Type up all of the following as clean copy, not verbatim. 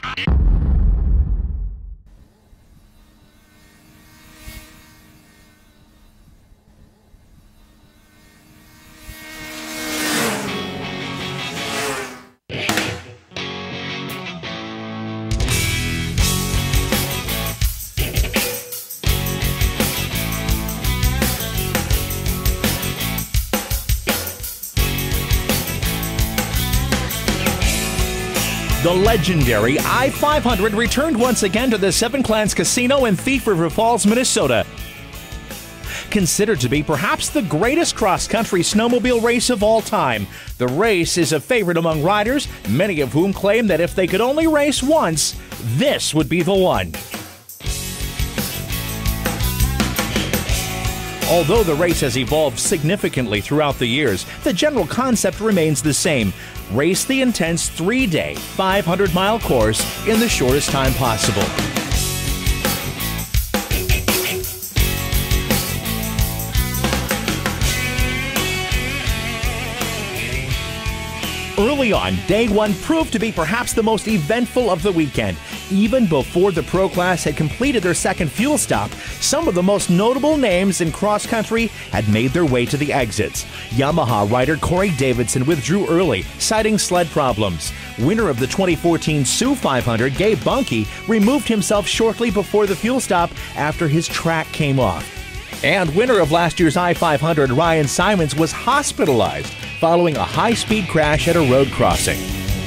The legendary I-500 returned once again to the Seven Clans Casino in Thief River Falls, Minnesota. Considered to be perhaps the greatest cross-country snowmobile race of all time, the race is a favorite among riders, many of whom claim that if they could only race once, this would be the one. Although the race has evolved significantly throughout the years, the general concept remains the same. Race the intense 3-day, 500-mile course in the shortest time possible. Early on, day one proved to be perhaps the most eventful of the weekend. Even before the Pro Class had completed their second fuel stop, some of the most notable names in cross-country had made their way to the exits. Yamaha rider Corey Davidson withdrew early, citing sled problems. Winner of the 2014 Sioux 500, Gabe Bunke, removed himself shortly before the fuel stop after his track came off. And winner of last year's I-500, Ryan Simons, was hospitalized following a high-speed crash at a road crossing.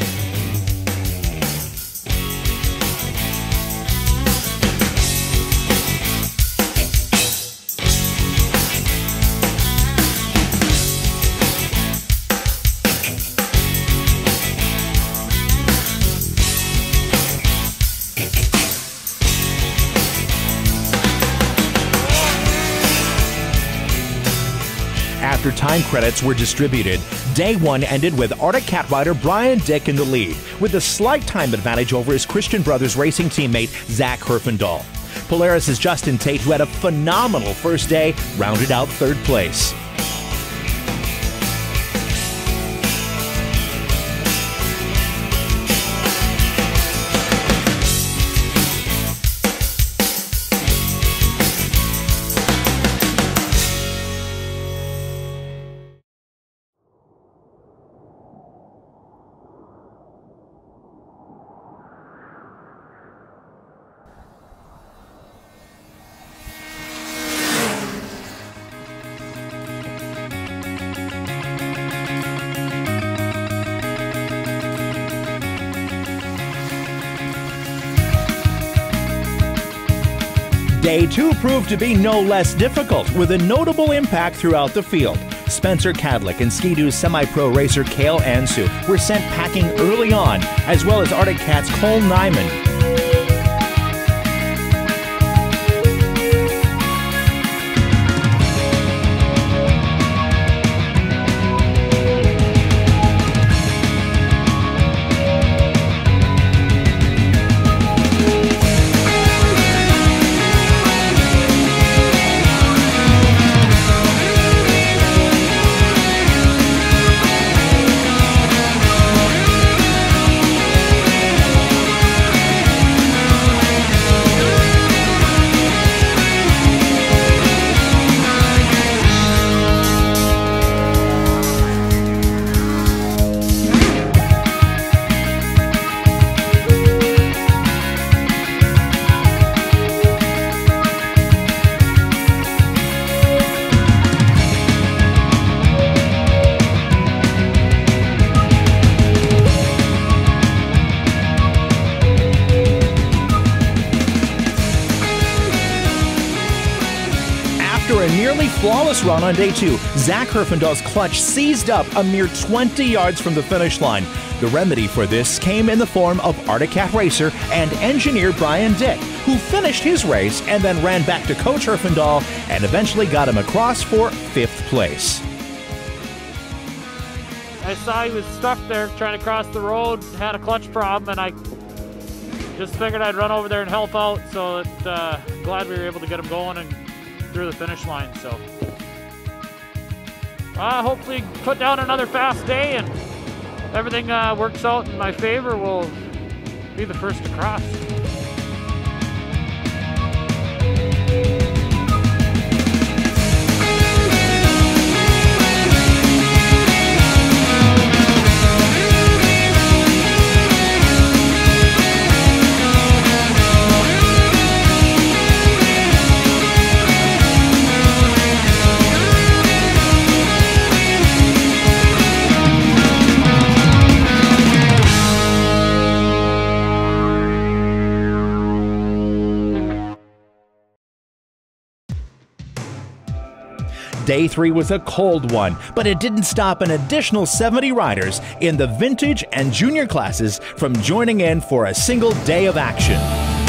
After time credits were distributed, day one ended with Arctic Cat rider Brian Dick in the lead, with a slight time advantage over his Christian Brothers racing teammate Zach Herfindahl. Polaris' Justin Tate, who had a phenomenal first day, rounded out third place. Day two proved to be no less difficult, with a notable impact throughout the field. Spencer Cadlick and Ski-Doo's semi-pro racer Cale Ansu were sent packing early on, as well as Arctic Cat's Cole Nyman. After a nearly flawless run on day two, Zach Herfindahl's clutch seized up a mere 20 yards from the finish line. The remedy for this came in the form of Arctic Cat racer and engineer Brian Dick, who finished his race and then ran back to Coach Herfindahl and eventually got him across for 5th place. I saw he was stuck there trying to cross the road, had a clutch problem, and I just figured I'd run over there and help out, so glad we were able to get him going and through the finish line. So hopefully put down another fast day and everything works out in my favor. We'll be the first to cross. Day 3 was a cold one, but it didn't stop an additional 70 riders in the vintage and junior classes from joining in for a single day of action.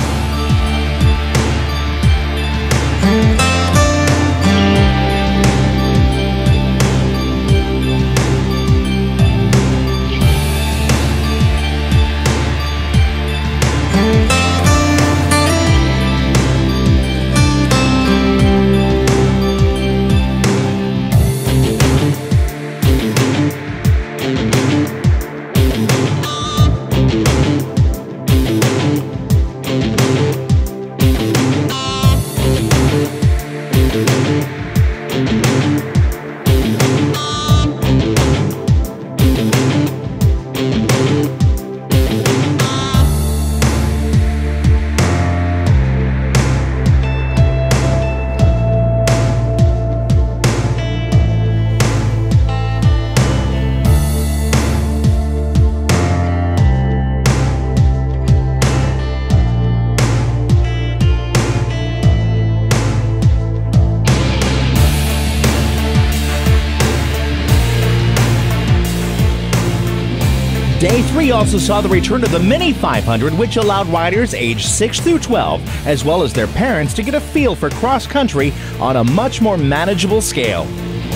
Day 3 also saw the return of the Mini 500, which allowed riders aged 6 through 12, as well as their parents, to get a feel for cross-country on a much more manageable scale.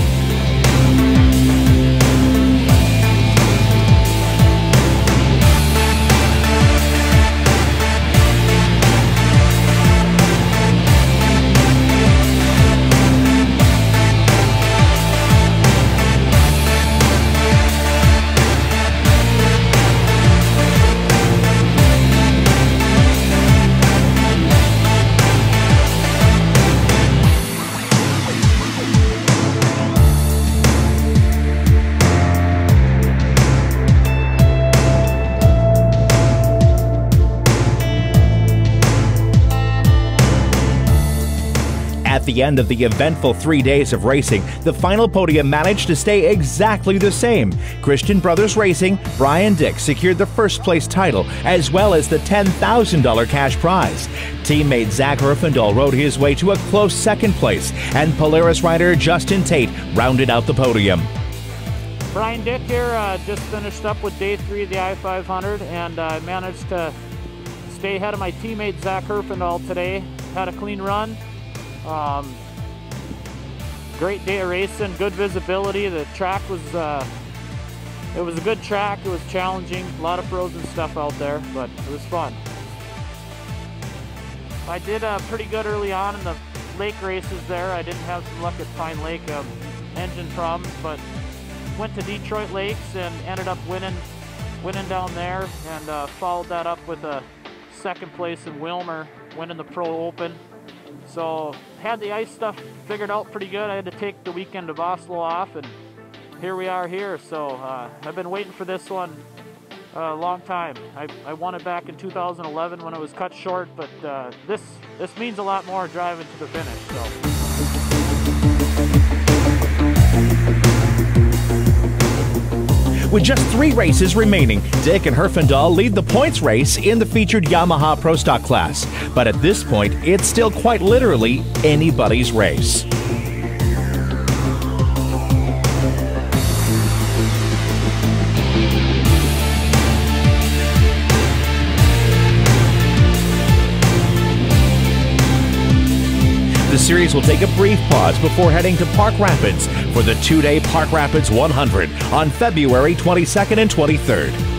At the end of the eventful 3 days of racing, the final podium managed to stay exactly the same. Christian Brothers Racing, Brian Dick secured the first place title, as well as the $10,000 cash prize. Teammate Zach Herfindahl rode his way to a close second place, and Polaris rider Justin Tate rounded out the podium. Brian Dick here, just finished up with day 3 of the I-500, and I managed to stay ahead of my teammate Zach Herfindahl today. Had a clean run. Great day of racing, good visibility. The track was, it was a good track. It was challenging, a lot of frozen stuff out there, but it was fun. I did pretty good early on in the lake races there. I didn't have some luck at Pine Lake, engine problems, but went to Detroit Lakes and ended up winning down there, and followed that up with a second place in Wilmer, winning the Pro Open. So had the ice stuff figured out pretty good. I had to take the weekend of Oslo off, and here we are here. So I've been waiting for this one a long time. I won it back in 2011 when it was cut short, but this means a lot more driving to the finish. So. With just 3 races remaining, Dick and Herfindahl lead the points race in the featured Yamaha Pro Stock class. But at this point, it's still quite literally anybody's race. The series will take a brief pause before heading to Park Rapids for the 2-day Park Rapids 100 on February 22nd and 23rd.